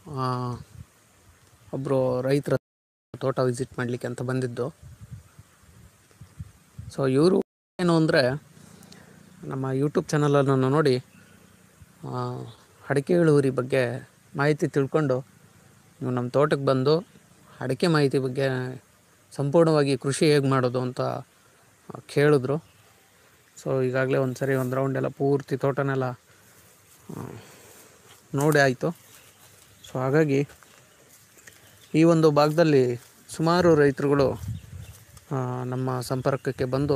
ಒಬ್ಬರು ರೈತರ ತೋಟ ವಿಸಿಟ್ ಮಾಡಲಿಕ್ಕೆ ಅಂತ ಬಂದಿದ್ದು. ಸೊ ಇವರು ಏನು ಅಂದರೆ ನಮ್ಮ ಯೂಟ್ಯೂಬ್ ಚಾನಲನ್ನು ನೋಡಿ ಅಡಿಕೆ ಇಳುವರಿ ಬಗ್ಗೆ ಮಾಹಿತಿ ತಿಳ್ಕೊಂಡು ನೀವು ನಮ್ಮ ತೋಟಕ್ಕೆ ಬಂದು ಅಡಿಕೆ ಮಾಹಿತಿ ಬಗ್ಗೆ ಸಂಪೂರ್ಣವಾಗಿ ಕೃಷಿ ಹೇಗೆ ಮಾಡೋದು ಅಂತ ಕೇಳಿದ್ರು. ಸೊ ಈಗಾಗಲೇ ಒಂದು ರೌಂಡ್ ಎಲ್ಲ ಪೂರ್ತಿ ತೋಟನೆಲ್ಲ ನೋಡಿ ಆಯಿತು. ಸೊ ಹಾಗಾಗಿ ಈ ಒಂದು ಭಾಗದಲ್ಲಿ ಸುಮಾರು ರೈತರುಗಳು ನಮ್ಮ ಸಂಪರ್ಕಕ್ಕೆ ಬಂದು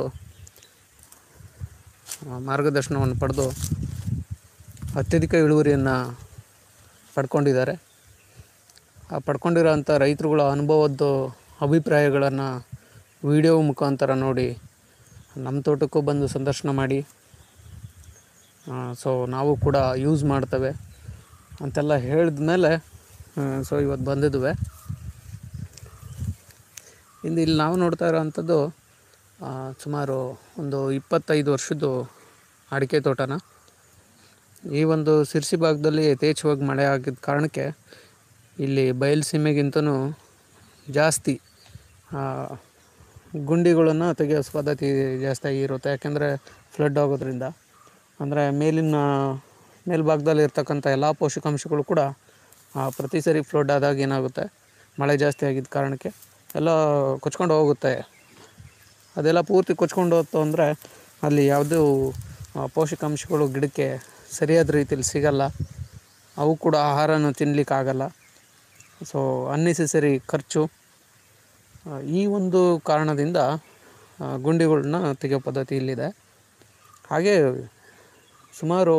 ಮಾರ್ಗದರ್ಶನವನ್ನು ಪಡೆದು ಅತ್ಯಧಿಕ ಇಳುವರಿಯನ್ನು ಪಡ್ಕೊಂಡಿದ್ದಾರೆ. ಆ ಪಡ್ಕೊಂಡಿರೋಂಥ ರೈತರುಗಳ ಅನುಭವದ್ದು ಅಭಿಪ್ರಾಯಗಳನ್ನು ವಿಡಿಯೋ ಮುಖಾಂತರ ನೋಡಿ ನಮ್ಮ ತೋಟಕ್ಕೂ ಬಂದು ಸಂದರ್ಶನ ಮಾಡಿ ಸೊ ನಾವು ಕೂಡ ಯೂಸ್ ಮಾಡ್ತೇವೆ ಅಂತೆಲ್ಲ ಹೇಳಿದ ಮೇಲೆ ಸೊ ಇವತ್ತು ಬಂದಿದ್ವಿ. ಇಲ್ಲಿ ನಾವು ನೋಡ್ತಾ ಇರೋವಂಥದ್ದು ಸುಮಾರು ಒಂದು 25 ವರ್ಷದ್ದು ಅಡಿಕೆ ತೋಟನ. ಈ ಒಂದು ಸಿರ್ಸಿ ಭಾಗದಲ್ಲಿ ಯಥೇಚ್ಛವಾಗಿ ಮಳೆ ಆಗಿದ್ದ ಕಾರಣಕ್ಕೆ ಇಲ್ಲಿ ಬಯಲುಸೀಮೆಗಿಂತನೂ ಜಾಸ್ತಿ ಗುಂಡಿಗಳನ್ನು ತೆಗೆಯೋ ಪದ್ಧತಿ ಜಾಸ್ತಿಯಾಗಿ ಇರುತ್ತೆ. ಯಾಕೆಂದರೆ ಫ್ಲಡ್ ಆಗೋದ್ರಿಂದ ಅಂದರೆ ಮೇಲ್ಭಾಗದಲ್ಲಿ ಇರ್ತಕ್ಕಂಥ ಎಲ್ಲ ಪೋಷಕಾಂಶಗಳು ಕೂಡ ಪ್ರತಿ ಸರಿ ಫ್ಲಡ್ ಆದಾಗ ಏನಾಗುತ್ತೆ, ಮಳೆ ಜಾಸ್ತಿ ಆಗಿದ್ದ ಕಾರಣಕ್ಕೆ ಎಲ್ಲ ಕೊಚ್ಕೊಂಡು ಹೋಗುತ್ತೆ. ಅದೆಲ್ಲ ಪೂರ್ತಿ ಕೊಚ್ಕೊಂಡು ಹೋಯ್ತು ಅಂದರೆ ಅಲ್ಲಿ ಯಾವುದೂ ಪೋಷಕಾಂಶಗಳು ಗಿಡಕ್ಕೆ ಸರಿಯಾದ ರೀತಿಯಲ್ಲಿ ಸಿಗಲ್ಲ. ಅವು ಕೂಡ ಆಹಾರನ ತಿನ್ನಲಿಕ್ಕಾಗಲ್ಲ. ಸೊ ಅನ್ನೆಸೆಸರಿ ಖರ್ಚು. ಈ ಒಂದು ಕಾರಣದಿಂದ ಗುಂಡಿಗಳನ್ನ ತೆಗೆಯೋ ಪದ್ಧತಿ ಇಲ್ಲಿದೆ. ಹಾಗೆ ಸುಮಾರು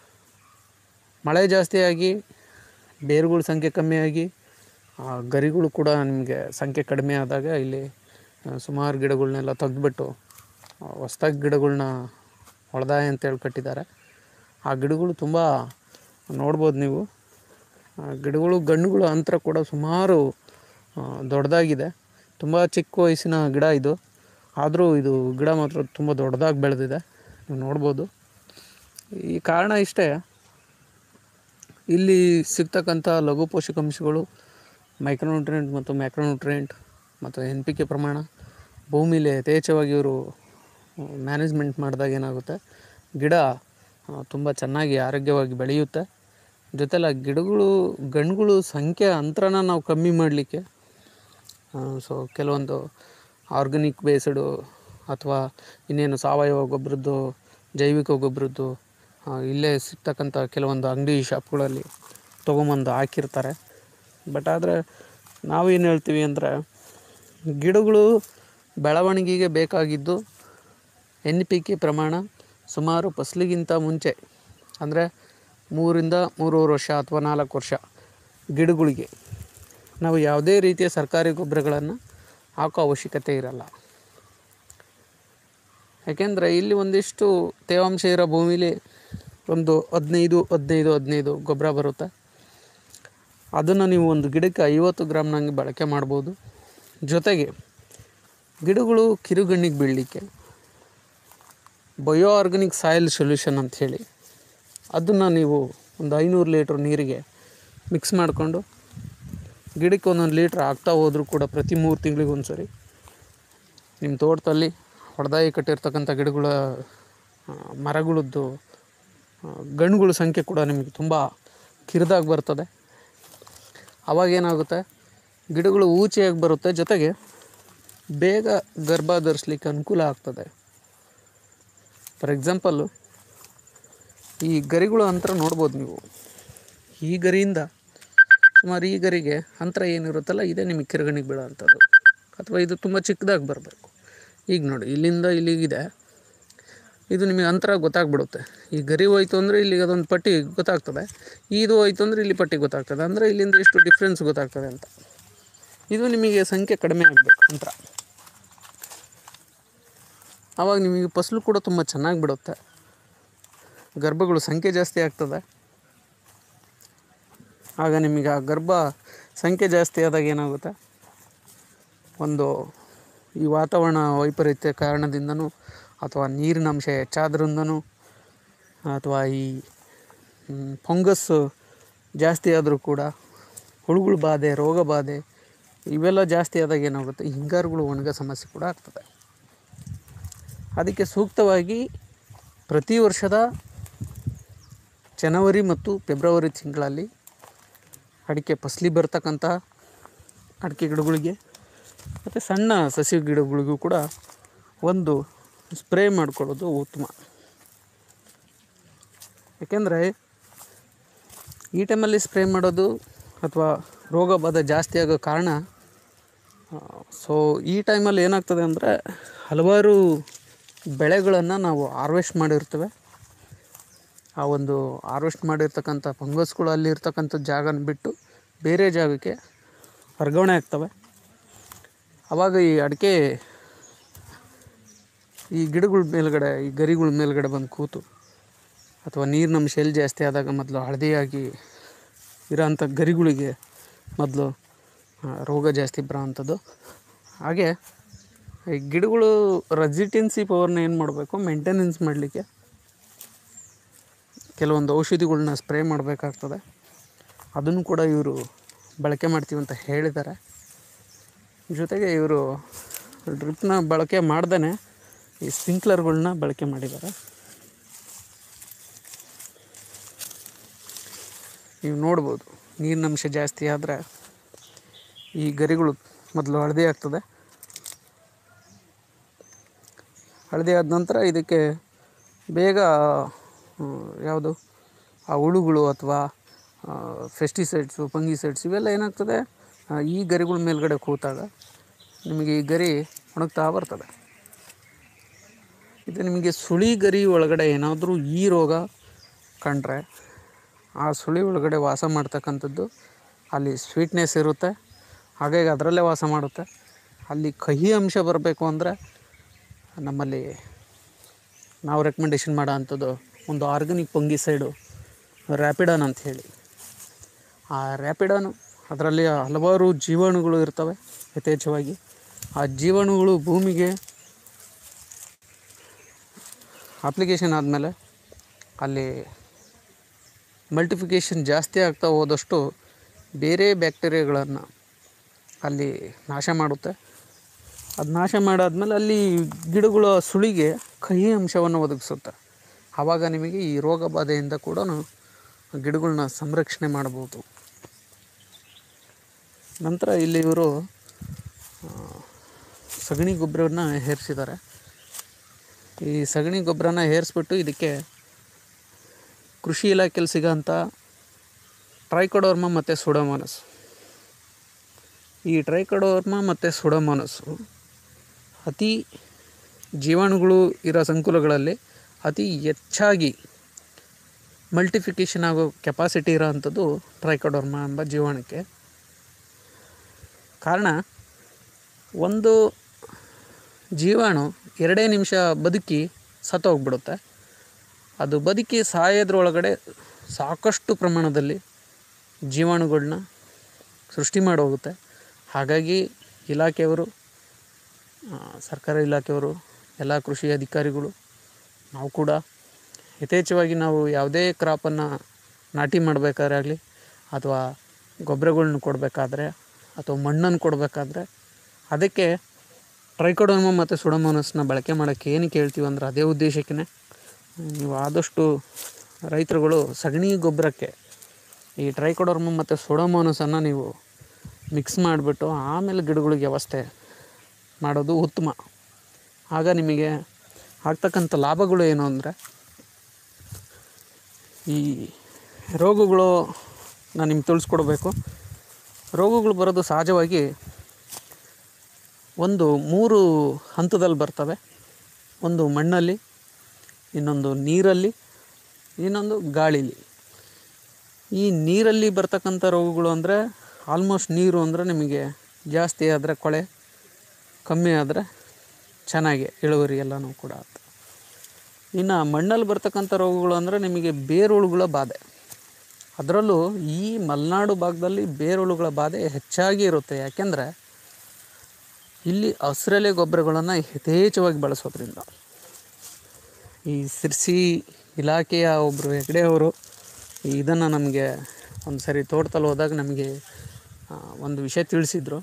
ಮಳೆ ಜಾಸ್ತಿಯಾಗಿ ಬೇರುಗಳ ಸಂಖ್ಯೆ ಕಮ್ಮಿಯಾಗಿ ಗರಿಗಳು ಕೂಡ ನಿಮಗೆ ಸಂಖ್ಯೆ ಕಡಿಮೆ ಆದಾಗ ಇಲ್ಲಿ ಸುಮಾರು ಗಿಡಗಳನ್ನೆಲ್ಲ ತೆಗೆದುಬಿಟ್ಟು ಹೊಸ್ದಾಗಿ ಗಿಡಗಳ್ನ ಹೊಳ್ದಾಯ ಅಂತೇಳಿ ಕಟ್ಟಿದ್ದಾರೆ. ಆ ಗಿಡಗಳು ತುಂಬ ನೋಡ್ಬೋದು ನೀವು. ಗಿಡಗಳು ಗಣ್ಣುಗಳ ಅಂತರ ಕೂಡ ಸುಮಾರು ದೊಡ್ಡದಾಗಿದೆ. ತುಂಬ ಚಿಕ್ಕ ವಯಸ್ಸಿನ ಗಿಡ ಇದು. ಆದರೂ ಇದು ಗಿಡ ಮಾತ್ರ ತುಂಬ ದೊಡ್ಡದಾಗಿ ಬೆಳೆದಿದೆ, ನೀವು ನೋಡ್ಬೋದು. ಈ ಕಾರಣ ಇಷ್ಟೇ, ಇಲ್ಲಿ ಸಿಗ್ತಕ್ಕಂಥ ಲಘು ಪೋಷಕಾಂಶಗಳು ಮೈಕ್ರೋನ್ಯೂಟ್ರಿಯೆಂಟ್ ಮತ್ತು ಮ್ಯಾಕ್ರೋನ್ಯೂಟ್ರಿಯೆಂಟ್ ಮತ್ತು NPK ಪ್ರಮಾಣ ಭೂಮಿಲಿ ಯಥೇಚ್ಛವಾಗಿ ಇವರು ಮ್ಯಾನೇಜ್ಮೆಂಟ್ ಮಾಡಿದಾಗ ಏನಾಗುತ್ತೆ, ಗಿಡ ತುಂಬ ಚೆನ್ನಾಗಿ ಆರೋಗ್ಯವಾಗಿ ಬೆಳೆಯುತ್ತೆ. ಜೊತೆಲಿ ಗಣ್ಣುಗಳು ಸಂಖ್ಯೆ ಅಂತರನ ನಾವು ಕಮ್ಮಿ ಮಾಡಲಿಕ್ಕೆ ಸೊ ಕೆಲವೊಂದು ಆರ್ಗಾನಿಕ್ ಬೇಸ್ಡು ಅಥವಾ ಇನ್ನೇನು ಸಾವಯವ ಗೊಬ್ಬರದ್ದು, ಜೈವಿಕ ಗೊಬ್ಬರದ್ದು ಇಲ್ಲೇ ಸಿಗ್ತಕ್ಕಂಥ ಕೆಲವೊಂದು ಅಂಗಡಿ ಶಾಪ್ಗಳಲ್ಲಿ ತೊಗೊಂಬಂದು ಹಾಕಿರ್ತಾರೆ. ಬಟ್ ಆದರೆ ನಾವೇನು ಹೇಳ್ತೀವಿ ಅಂದರೆ, ಗಿಡಗಳು ಬೆಳವಣಿಗೆಗೆ ಬೇಕಾಗಿದ್ದು NPK ಪ್ರಮಾಣ ಸುಮಾರು ಫಸಲಿಗಿಂತ ಮುಂಚೆ ಅಂದರೆ 3ರಿಂದ 3.5 ವರ್ಷ ಅಥವಾ 4 ವರ್ಷ ಗಿಡಗಳಿಗೆ ನಾವು ಯಾವುದೇ ರೀತಿಯ ಸರ್ಕಾರಿ ಗೊಬ್ಬರಗಳನ್ನು ಹಾಕೋ ಅವಶ್ಯಕತೆ ಇರಲ್ಲ. ಯಾಕೆಂದರೆ ಇಲ್ಲಿ ಒಂದಿಷ್ಟು ತೇವಾಂಶ ಇರೋ ಭೂಮಿಲಿ ಒಂದು 15 ಗೊಬ್ಬರ ಬರುತ್ತೆ. ಅದನ್ನು ನೀವು ಒಂದು ಗಿಡಕ್ಕೆ 50 ಗ್ರಾಮ್ನಂಗೆ ಬಳಕೆ ಮಾಡ್ಬೋದು. ಜೊತೆಗೆ ಗಿಡಗಳು ಕಿರುಗಣ್ಣಿಗೆ ಬೀಳಲಿಕ್ಕೆ ಬಯೋ ಆರ್ಗಾನಿಕ್ ಸಾಯಿಲ್ ಸೊಲ್ಯೂಷನ್ ಅಂಥೇಳಿ ಅದನ್ನು ನೀವು ಒಂದು 500 ಲೀಟ್ರ್ ನೀರಿಗೆ ಮಿಕ್ಸ್ ಮಾಡಿಕೊಂಡು ಗಿಡಕ್ಕೆ 1 ಲೀಟ್ರ್ ಹಾಕ್ತಾ ಹೋದರೂ ಕೂಡ ಪ್ರತಿ 3 ತಿಂಗಳಿಗೊಂದು ಸರಿ ನಿಮ್ಮ ತೋಟದಲ್ಲಿ ಹೊಡೆದಾಯಿ ಕಟ್ಟಿರ್ತಕ್ಕಂಥ ಗಿಡಗಳ ಮರಗಳದ್ದು ಗಣ್ಣುಗಳ ಸಂಖ್ಯೆ ಕೂಡ ನಿಮಗೆ ತುಂಬ ಕಿರಿದಾಗಿ ಬರ್ತದೆ. ಆವಾಗೇನಾಗುತ್ತೆ, ಗಿಡಗಳು ಊಚಿಯಾಗಿ ಬರುತ್ತೆ. ಜೊತೆಗೆ ಬೇಗ ಗರ್ಭ ಧರಿಸ್ಲಿಕ್ಕೆ ಅನುಕೂಲ ಆಗ್ತದೆ. ಫಾರ್ ಎಕ್ಸಾಂಪಲ್ಲು ಈ ಗರಿಗಳ ಅಂತರ ನೋಡ್ಬೋದು ನೀವು. ಈ ಗರಿಯಿಂದ ಸುಮಾರು ಈ ಗರಿಗೆ ಅಂತರ ಏನಿರುತ್ತಲ್ಲ, ಇದೇ ನಿಮಗೆ ಕಿರುಗಣ್ಣಿಗೆ ಬೀಳೋ ಅಂಥದ್ದು. ಅಥವಾ ಇದು ತುಂಬ ಚಿಕ್ಕದಾಗಿ ಬರಬೇಕು. ಈಗ ನೋಡಿ, ಇಲ್ಲಿಂದ ಇಲ್ಲಿಗಿದೆ, ಇದು ನಿಮಗೆ ಅಂತರ ಗೊತ್ತಾಗ್ಬಿಡುತ್ತೆ. ಈ ಗರಿ ಹೋಯ್ತು ಅಂದರೆ ಇಲ್ಲಿಗೆ ಅದೊಂದು ಪಟ್ಟಿ ಗೊತ್ತಾಗ್ತದೆ, ಇದು ಹೋಯ್ತು ಅಂದರೆ ಇಲ್ಲಿ ಪಟ್ಟಿ ಗೊತ್ತಾಗ್ತದೆ. ಅಂದರೆ ಇಲ್ಲಿಂದ ಎಷ್ಟು ಡಿಫ್ರೆನ್ಸ್ ಗೊತ್ತಾಗ್ತದೆ ಅಂತ. ಇದು ನಿಮಗೆ ಸಂಖ್ಯೆ ಕಡಿಮೆ ಆಗಬೇಕು ಅಂತರ. ಆವಾಗ ನಿಮಗೆ ಫಸಲು ಕೂಡ ತುಂಬ ಚೆನ್ನಾಗಿ ಬಿಡುತ್ತೆ, ಗರ್ಭಗಳು ಸಂಖ್ಯೆ ಜಾಸ್ತಿ ಆಗ್ತದೆ. ಆಗ ನಿಮಗೆ ಆ ಗರ್ಭ ಸಂಖ್ಯೆ ಜಾಸ್ತಿ ಆದಾಗ ಏನಾಗುತ್ತೆ, ಒಂದು ಈ ವಾತಾವರಣ ವೈಪರೀತ್ಯ ಕಾರಣದಿಂದನೂ ಅಥವಾ ನೀರಿನ ಅಂಶ ಹೆಚ್ಚಾದ್ರಿಂದನೂ ಅಥವಾ ಈ ಫಂಗಸ್ ಜಾಸ್ತಿ ಆದರೂ ಕೂಡ ಹುಳುಗಳ ಬಾಧೆ, ರೋಗ ಬಾಧೆ ಇವೆಲ್ಲ ಜಾಸ್ತಿ ಆದಾಗ ಏನಾಗುತ್ತೆ, ಹಿಂಗಾರುಗಳು ಒಣಗೋ ಸಮಸ್ಯೆ ಕೂಡ ಆಗ್ತದೆ. ಅದಕ್ಕೆ ಸೂಕ್ತವಾಗಿ ಪ್ರತಿ ವರ್ಷದ ಜನವರಿ ಮತ್ತು ಫೆಬ್ರವರಿ ತಿಂಗಳಲ್ಲಿ ಅಡಿಕೆ ಫಸಲಿ ಬರ್ತಕ್ಕಂಥ ಅಡಿಕೆ ಗಿಡಗಳಿಗೆ ಮತ್ತು ಸಣ್ಣ ಸಸಿ ಗಿಡಗಳಿಗೂ ಕೂಡ ಒಂದು ಸ್ಪ್ರೇ ಮಾಡ್ಕೊಳ್ಳೋದು ಉತ್ತಮ. ಏಕೆಂದರೆ ಈ ಟೈಮಲ್ಲಿ ಸ್ಪ್ರೇ ಮಾಡೋದು ಅಥವಾ ರೋಗ ಬಾಧೆ ಜಾಸ್ತಿ ಆಗೋ ಕಾರಣ, ಈ ಟೈಮಲ್ಲಿ ಏನಾಗ್ತದೆ ಅಂದರೆ ಹಲವಾರು ಬೆಳೆಗಳನ್ನು ನಾವು ಹಾರ್ವೆಸ್ಟ್ ಮಾಡಿರ್ತೇವೆ. ಆ ಒಂದು ಹಾರ್ವೆಸ್ಟ್ ಮಾಡಿರ್ತಕ್ಕಂಥ ಫಂಗಸ್ಗಳು ಅಲ್ಲಿರ್ತಕ್ಕಂಥ ಜಾಗನ ಬಿಟ್ಟು ಬೇರೆ ಜಾಗಕ್ಕೆ ವರ್ಗಾವಣೆ ಆಗ್ತವೆ. ಆವಾಗ ಈ ಅಡಿಕೆ ಈ ಗಿಡಗಳ ಮೇಲ್ಗಡೆ, ಈ ಗರಿಗಳ ಮೇಲ್ಗಡೆ ಬಂದು ಕೂತು ಅಥವಾ ನೀರಿನ ಅಂಶ ಎಲ್ಲಿ ಜಾಸ್ತಿ ಆದಾಗ ಮೊದಲು ಹಳದಿಯಾಗಿ ಇರೋಂಥ ಗರಿಗಳಿಗೆ ಮೊದಲು ರೋಗ ಜಾಸ್ತಿ ಬರೋವಂಥದ್ದು. ಹಾಗೆ ಈ ಗಿಡಗಳು ರೆಸಿಸ್ಟೆನ್ಸಿ ಪವರ್ನ ಏನು ಮಾಡಬೇಕು, ಮೇಂಟೆನೆನ್ಸ್ ಮಾಡಲಿಕ್ಕೆ ಕೆಲವೊಂದು ಔಷಧಿಗಳ್ನ ಸ್ಪ್ರೇ ಮಾಡಬೇಕಾಗ್ತದೆ. ಅದನ್ನು ಕೂಡ ಇವರು ಬಳಕೆ ಮಾಡ್ತೀವಿ ಅಂತ ಹೇಳಿದ್ದಾರೆ. ಜೊತೆಗೆ ಇವರು ಡ್ರಿಪ್ನ ಬಳಕೆ ಮಾಡ್ದೇ ಈ ಸ್ಪ್ರಿಂಕ್ಲರ್ಗಳ್ನ ಬಳಕೆ ಮಾಡಿದ್ದಾರೆ. ನೀವು ನೋಡ್ಬೋದು, ನೀರಿನ ಅಂಶ ಜಾಸ್ತಿ ಆದರೆ ಈ ಗರಿಗಳು ಮೊದಲು ಹಳದಿ ಆಗ್ತದೆ. ಹಳದಿ ಆದ ನಂತರ ಇದಕ್ಕೆ ಬೇಗ ಯಾವುದು ಆ ಹುಳುಗಳು ಅಥವಾ ಫೆಸ್ಟಿಸೈಡ್ಸು, ಫಂಗಿಸೈಡ್ಸ್ ಇವೆಲ್ಲ ಏನಾಗ್ತದೆ, ಈ ಗರಿಗಳ ಮೇಲ್ಗಡೆ ಕೂತಾಗ ನಿಮಗೆ ಈ ಗರಿ ಒಣಗ್ತಾ ಬರ್ತದೆ. ಇದು ನಿಮಗೆ ಸುಳಿ ಗರಿ ಒಳಗಡೆ ಏನಾದರೂ ಈ ರೋಗ ಕಂಡ್ರೆ ಆ ಸುಳಿ ಒಳಗಡೆ ವಾಸ ಮಾಡ್ತಕ್ಕಂಥದ್ದು ಅಲ್ಲಿ ಸ್ವೀಟ್ನೆಸ್ ಇರುತ್ತೆ, ಹಾಗಾಗಿ ಅದರಲ್ಲೇ ವಾಸ ಮಾಡುತ್ತೆ. ಅಲ್ಲಿ ಕಹಿ ಅಂಶ ಬರಬೇಕು ಅಂದರೆ ನಮ್ಮಲ್ಲಿ ನಾವು ರೆಕಮೆಂಡೇಷನ್ ಮಾಡೋ ಅಂಥದ್ದು ಒಂದು ಆರ್ಗಾನಿಕ್ ಫಂಗಿಸೈಡು ರ್ಯಾಪಿಡಾನ್ ಅಂತ ಹೇಳಿ. ಆ ರ್ಯಾಪಿಡಾನು ಅದರಲ್ಲಿ ಹಲವಾರು ಜೀವಾಣುಗಳು ಇರ್ತವೆ ಯಥೇಚ್ಛವಾಗಿ. ಆ ಜೀವಾಣುಗಳು ಭೂಮಿಗೆ ಅಪ್ಲಿಕೇಶನ್ ಆದಮೇಲೆ ಅಲ್ಲಿ ಮಲ್ಟಿಫಿಕೇಷನ್ ಜಾಸ್ತಿ ಆಗ್ತಾ ಹೋದಷ್ಟು ಬೇರೆ ಬ್ಯಾಕ್ಟೀರಿಯಾಗಳನ್ನು ಅಲ್ಲಿ ನಾಶ ಮಾಡುತ್ತೆ. ಅದು ನಾಶ ಮಾಡಾದ್ಮೇಲೆ ಅಲ್ಲಿ ಗಿಡಗಳ ಸುಳಿಗೆ ಕಹಿ ಅಂಶವನ್ನು ಒದಗಿಸುತ್ತೆ. ಆವಾಗ ನಿಮಗೆ ಈ ರೋಗ ಬಾಧೆಯಿಂದ ಕೂಡ ಗಿಡಗಳನ್ನ ಸಂರಕ್ಷಣೆ ಮಾಡ್ಬೋದು. ನಂತರ ಇಲ್ಲಿ ಇವರು ಸಗಣಿ ಗೊಬ್ಬರವನ್ನು ಹೇರಿಸಿದ್ದಾರೆ. ಈ ಸಗಣಿ ಗೊಬ್ಬರನ ಹೇರಿಸ್ಬಿಟ್ಟು ಇದಕ್ಕೆ ಕೃಷಿ ಇಲಾಖೆಯಲ್ಲಿ ಸಿಗೋಂಥ ಟ್ರೈಕೋಡರ್ಮಾ ಮತ್ತು ಸುಡೋಮೋನಸ್, ಈ ಟ್ರೈಕೋಡರ್ಮಾ ಮತ್ತು ಸುಡೋಮೋನಸ್ಸು ಅತಿ ಜೀವಾಣುಗಳು ಇರೋ ಸಂಕುಲಗಳಲ್ಲಿ ಅತಿ ಹೆಚ್ಚಾಗಿ ಮಲ್ಟಿಫಿಕೇಷನ್ ಆಗೋ ಕೆಪಾಸಿಟಿ ಇರೋ ಅಂಥದ್ದು ಟ್ರೈಕೋಡರ್ಮಾ ಎಂಬ ಜೀವಾಣುಕ್ಕೆ. ಕಾರಣ, ಒಂದು ಜೀವಾಣು 2 ನಿಮಿಷ ಬದುಕಿ ಸತ್ತೋಗ್ಬಿಡುತ್ತೆ. ಅದು ಬದುಕಿ ಸಾಯೋದ್ರೊಳಗಡೆ ಸಾಕಷ್ಟು ಪ್ರಮಾಣದಲ್ಲಿ ಜೀವಾಣುಗಳನ್ನ ಸೃಷ್ಟಿ ಮಾಡೋಗುತ್ತೆ. ಹಾಗಾಗಿ ಇಲಾಖೆಯವರು, ಸರ್ಕಾರಿ ಇಲಾಖೆಯವರು, ಎಲ್ಲ ಕೃಷಿ ಅಧಿಕಾರಿಗಳು, ನಾವು ಕೂಡ ಯಥೇಚ್ಛವಾಗಿ ನಾವು ಯಾವುದೇ ಕ್ರಾಪನ್ನು ನಾಟಿ ಮಾಡಬೇಕಾದ್ರೆ ಆಗಲಿ ಅಥವಾ ಗೊಬ್ಬರಗಳ್ನ ಕೊಡಬೇಕಾದ್ರೆ ಅಥವಾ ಮಣ್ಣನ್ನು ಕೊಡಬೇಕಾದ್ರೆ ಅದಕ್ಕೆ ಟ್ರೈಕೋಡರ್ಮಾ ಮತ್ತು ಸುಡೋಮೋನಸ್ನ ಬಳಕೆ ಮಾಡೋಕ್ಕೆ ಏನಕ್ಕೆ ಹೇಳ್ತೀವಿ ಅಂದ್ರೆ ಅದೇ ಉದ್ದೇಶಕ್ಕೆ. ನೀವು ಆದಷ್ಟು ರೈತರುಗಳು ಸಗಣಿ ಗೊಬ್ಬರಕ್ಕೆ ಈ ಟ್ರೈಕೋಡರ್ಮಾ ಮತ್ತು ಸುಡೋಮೋನಸನ್ನು ನೀವು ಮಿಕ್ಸ್ ಮಾಡಿಬಿಟ್ಟು ಆಮೇಲೆ ಗಿಡಗಳಿಗೆ ವ್ಯವಸ್ಥೆ ಮಾಡೋದು ಉತ್ತಮ. ಆಗ ನಿಮಗೆ ಆಗ್ತಕ್ಕಂಥ ಲಾಭಗಳು ಏನು ಅಂದರೆ, ಈ ರೋಗಗಳು ನಾನು ನಿಮ್ಗೆ ತಿಳಿಸ್ಕೊಡ್ಬೇಕು. ರೋಗಗಳು ಬರೋದು ಸಹಜವಾಗಿ ಒಂದು 3 ಹಂತದಲ್ಲಿ ಬರ್ತವೆ. ಒಂದು ಮಣ್ಣಲ್ಲಿ, ಇನ್ನೊಂದು ನೀರಲ್ಲಿ, ಇನ್ನೊಂದು ಗಾಳೀಲಿ. ಈ ನೀರಲ್ಲಿ ಬರ್ತಕ್ಕಂಥ ರೋಗಗಳು ಅಂದರೆ ಆಲ್ಮೋಸ್ಟ್ ನೀರು ಅಂದರೆ ನಿಮಗೆ ಜಾಸ್ತಿ ಆದರೆ ಕೊಳೆ, ಕಮ್ಮಿ ಆದರೆ ಚೆನ್ನಾಗಿ ಇಳುವರಿ ಎಲ್ಲನೂ ಕೂಡ ಆಗುತ್ತೆ. ಇನ್ನು ಮಣ್ಣಲ್ಲಿ ಬರ್ತಕ್ಕಂಥ ರೋಗಗಳು ಅಂದರೆ ನಿಮಗೆ ಬೇರುಳುಗಳ ಬಾಧೆ. ಅದರಲ್ಲೂ ಈ ಮಲೆನಾಡು ಭಾಗದಲ್ಲಿ ಬೇರುಳುಗಳ ಬಾಧೆ ಹೆಚ್ಚಾಗಿ ಇರುತ್ತೆ. ಯಾಕೆಂದರೆ ಇಲ್ಲಿ ಹಸಿರೆಲೆ ಗೊಬ್ಬರಗಳನ್ನು ಯಥೇಚ್ಛವಾಗಿ ಬಳಸೋದ್ರಿಂದ. ಈ ಸಿರ್ಸಿ ಇಲಾಖೆಯ ಒಬ್ಬರು ಹೆಗ್ಡೆ ಅವರು ಇದನ್ನು ನಮಗೆ ಒಂದು ಸರಿ ತೋಟದಲ್ಲಿ ಹೋದಾಗ ನಮಗೆ ಒಂದು ವಿಷಯ ತಿಳಿಸಿದರು.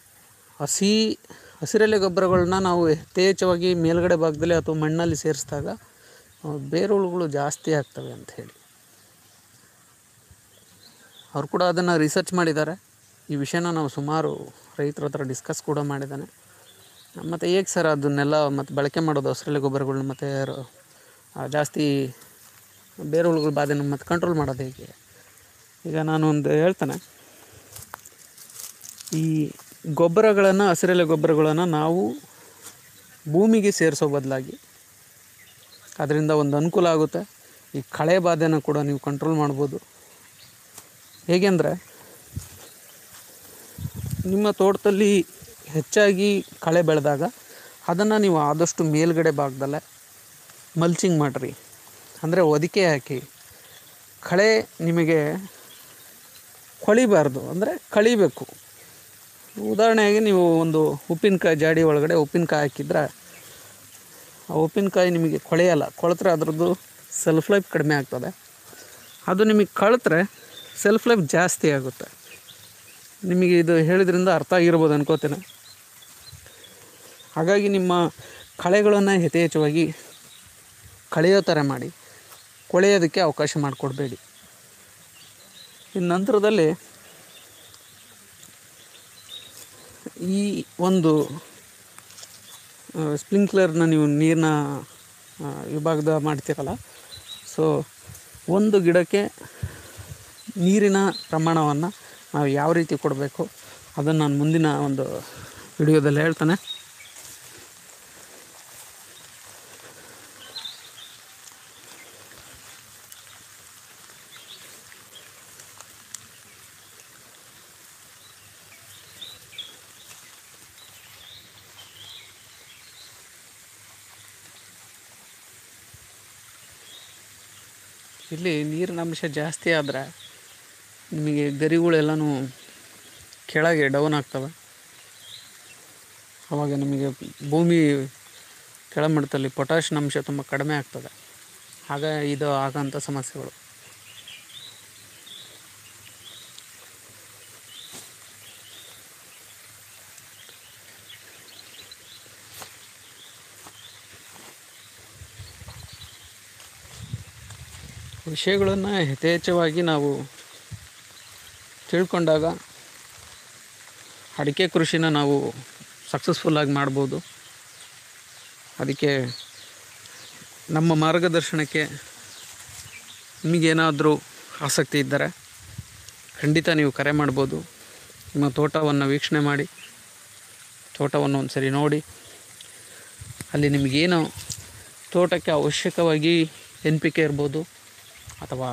ಹಸಿರೆಲೆ ಗೊಬ್ಬರಗಳನ್ನ ನಾವು ಯಥೇಚ್ಛವಾಗಿ ಮೇಲ್ಗಡೆ ಭಾಗದಲ್ಲಿ ಅಥವಾ ಮಣ್ಣಲ್ಲಿ ಸೇರಿಸಿದಾಗ ಬೇರುಳುಗಳು ಜಾಸ್ತಿ ಆಗ್ತವೆ ಅಂತ ಹೇಳಿ ಅವ್ರು ಕೂಡ ಅದನ್ನು ರಿಸರ್ಚ್ ಮಾಡಿದ್ದಾರೆ. ಈ ವಿಷಯನ ನಾವು ಸುಮಾರು ರೈತರ ಹತ್ರ ಡಿಸ್ಕಸ್ ಕೂಡ ಮಾಡಿದ್ದಾನೆ. ಮತ್ತು ಹೇಗೆ ಸರ್ ಅದನ್ನೆಲ್ಲ ಮತ್ತು ಬಳಕೆ ಮಾಡೋದು ಹಸಿರೆಲೆ ಗೊಬ್ಬರಗಳನ್ನ ಮತ್ತು ಜಾಸ್ತಿ ಬೇರುಳುಗಳ ಬಾಧೆನ ಮತ್ತು ಕಂಟ್ರೋಲ್ ಮಾಡೋದು ಹೇಗೆ? ಈಗ ನಾನು ಒಂದು ಹೇಳ್ತಾನೆ, ಈ ಗೊಬ್ಬರಗಳನ್ನು ಹಸಿರೆಲೆ ಗೊಬ್ಬರಗಳನ್ನು ನಾವು ಭೂಮಿಗೆ ಸೇರಿಸೋ ಬದಲಾಗಿ ಅದರಿಂದ ಒಂದು ಅನುಕೂಲ ಆಗುತ್ತೆ. ಈ ಕಳೆ ಬಾಧೆನ ಕೂಡ ನೀವು ಕಂಟ್ರೋಲ್ ಮಾಡ್ಬೋದು. ಹೇಗೆ ಅಂದರೆ, ನಿಮ್ಮ ತೋಟದಲ್ಲಿ ಹೆಚ್ಚಾಗಿ ಕಳೆ ಬೆಳೆದಾಗ ಅದನ್ನು ನೀವು ಆದಷ್ಟು ಮೇಲ್ಗಡೆ ಭಾಗದಲ್ಲೇ ಮಲ್ಚಿಂಗ್ ಮಾಡಿರಿ, ಅಂದರೆ ಹೊದಿಕೆ ಹಾಕಿ. ಕಳೆ ನಿಮಗೆ ಕೊಳಿಬಾರ್ದು, ಅಂದರೆ ಕಳಿಬೇಕು. ಉದಾಹರಣೆಗೆ ನೀವು ಒಂದು ಉಪ್ಪಿನಕಾಯಿ ಜಾಡಿ ಒಳಗಡೆ ಉಪ್ಪಿನಕಾಯಿ ಹಾಕಿದ್ರೆ ಆ ಉಪ್ಪಿನಕಾಯಿ ನಿಮಗೆ ಕೊಳೆಯಲ್ಲ. ಕೊಳೆತ್ರೆ ಅದರದ್ದು ಸೆಲ್ಫ್ ಲೈಫ್ ಕಡಿಮೆ ಆಗ್ತದೆ. ಅದು ನಿಮಗೆ ಕಳೆತ್ರೆ ಸೆಲ್ಫ್ ಲೈಫ್ ಜಾಸ್ತಿ ಆಗುತ್ತೆ. ನಿಮಗೆ ಇದು ಹೇಳಿದ್ರಿಂದ ಅರ್ಥ ಆಗಿರ್ಬೋದು ಅನ್ಕೋತೇನೆ. ಹಾಗಾಗಿ ನಿಮ್ಮ ಕಳೆಗಳನ್ನು ಯಥೇಚ್ಛವಾಗಿ ಕಳೆಯೋ ಥರ ಮಾಡಿ, ಕೊಳೆಯೋದಕ್ಕೆ ಅವಕಾಶ ಮಾಡಿಕೊಡ್ಬೇಡಿ. ಇನ್ನು ನಂತರದಲ್ಲಿ ಈ ಒಂದು ಸ್ಪ್ರಿಂಕ್ಲರ್ನ ನೀವು ನೀರನ್ನ ವಿಭಾಗದ ಮಾಡ್ತೀರಲ್ಲ, ಸೊ ಒಂದು ಗಿಡಕ್ಕೆ ನೀರಿನ ಪ್ರಮಾಣವನ್ನು ನಾವು ಯಾವ ರೀತಿ ಕೊಡಬೇಕು ಅದನ್ನು ನಾನು ಮುಂದಿನ ಒಂದು ವಿಡಿಯೋದಲ್ಲಿ ಹೇಳ್ತಾನೆ. ಇಲ್ಲಿ ನೀರಿನ ಅಂಶ ಜಾಸ್ತಿ ಆದರೆ ನಿಮಗೆ ಗರಿಗಳೆಲ್ಲನೂ ಕೆಳಗೆ ಡೌನ್ ಆಗ್ತವೆ. ಆವಾಗ ನಿಮಗೆ ಭೂಮಿ ಕೆಳಮಟ್ಟದಲ್ಲಿ ಪೊಟ್ಯಾಷಿಯಂ ಅಂಶ ತುಂಬ ಕಡಿಮೆ ಆಗ್ತದೆ. ಆಗ ಇದು ಆಗೋಂಥ ಸಮಸ್ಯೆಗಳು. ವಿಷಯಗಳನ್ನು ಯಥೇಚ್ಛವಾಗಿ ನಾವು ತಿಳ್ಕೊಂಡಾಗ ಅಡಿಕೆ ಕೃಷಿನ ನಾವು ಸಕ್ಸಸ್ಫುಲ್ಲಾಗಿ ಮಾಡ್ಬೋದು. ಅದಕ್ಕೆ ನಮ್ಮ ಮಾರ್ಗದರ್ಶನಕ್ಕೆ ನಿಮಗೇನಾದರೂ ಆಸಕ್ತಿ ಇದ್ದರೆ ಖಂಡಿತ ನೀವು ಕರೆ ಮಾಡ್ಬೋದು. ನಿಮ್ಮ ತೋಟವನ್ನು ವೀಕ್ಷಣೆ ಮಾಡಿ, ತೋಟವನ್ನು ಒಂದು ಸರಿ ನೋಡಿ, ಅಲ್ಲಿ ನಿಮಗೇನು ತೋಟಕ್ಕೆ ಅವಶ್ಯಕವಾಗಿ NPK ಇರ್ಬೋದು ಅಥವಾ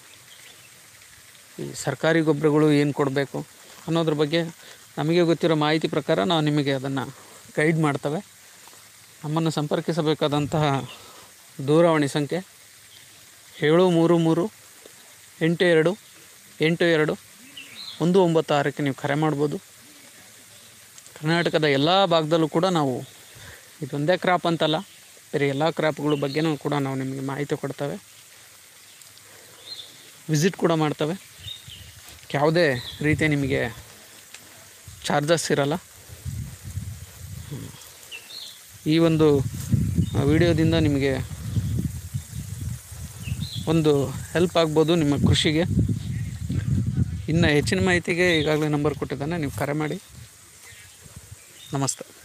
ಈ ಸರ್ಕಾರಿ ಗೊಬ್ಬರಗಳು ಏನು ಕೊಡಬೇಕು ಅನ್ನೋದ್ರ ಬಗ್ಗೆ ನಮಗೆ ಗೊತ್ತಿರೋ ಮಾಹಿತಿ ಪ್ರಕಾರ ನಾವು ನಿಮಗೆ ಅದನ್ನು ಗೈಡ್ ಮಾಡ್ತೇವೆ. ನಮ್ಮನ್ನು ಸಂಪರ್ಕಿಸಬೇಕಾದಂತಹ ದೂರವಾಣಿ ಸಂಖ್ಯೆ 733-8282-196ಕ್ಕೆ ನೀವು ಕರೆ ಮಾಡ್ಬೋದು. ಕರ್ನಾಟಕದ ಎಲ್ಲ ಭಾಗದಲ್ಲೂ ಕೂಡ ನಾವು ಇದೊಂದೇ ಕ್ರಾಪ್ ಅಂತಲ್ಲ, ಬೇರೆ ಎಲ್ಲ ಕ್ರಾಪ್ಗಳ ಬಗ್ಗೆನೂ ಕೂಡ ನಾವು ನಿಮಗೆ ಮಾಹಿತಿ ಕೊಡ್ತೇವೆ, ವಿಸಿಟ್ ಕೂಡ ಮಾಡ್ತೇವೆ. ಯಾವುದೇ ರೀತಿಯ ನಿಮಗೆ ಚಾರ್ಜಸ್ ಇರಲ್ಲ. ಈ ಒಂದು ವಿಡಿಯೋದಿಂದ ನಿಮಗೆ ಒಂದು ಹೆಲ್ಪ್ ಆಗ್ಬೋದು ನಿಮ್ಮ ಕೃಷಿಗೆ. ಇನ್ನು ಹೆಚ್ಚಿನ ಮಾಹಿತಿಗೆ ಈಗಾಗಲೇ ನಂಬರ್ ಕೊಟ್ಟಿದ್ದಾನೆ, ನೀವು ಕರೆ ಮಾಡಿ. ನಮಸ್ತೆ.